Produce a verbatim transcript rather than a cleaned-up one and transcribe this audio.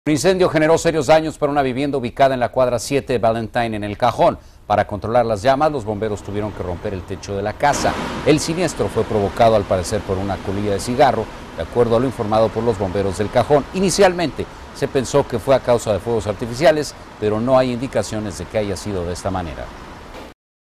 Un incendio generó serios daños para una vivienda ubicada en la cuadra siete de Valentine en El Cajón. Para controlar las llamas, los bomberos tuvieron que romper el techo de la casa. El siniestro fue provocado al parecer por una colilla de cigarro, de acuerdo a lo informado por los bomberos del Cajón. Inicialmente se pensó que fue a causa de fuegos artificiales, pero no hay indicaciones de que haya sido de esta manera.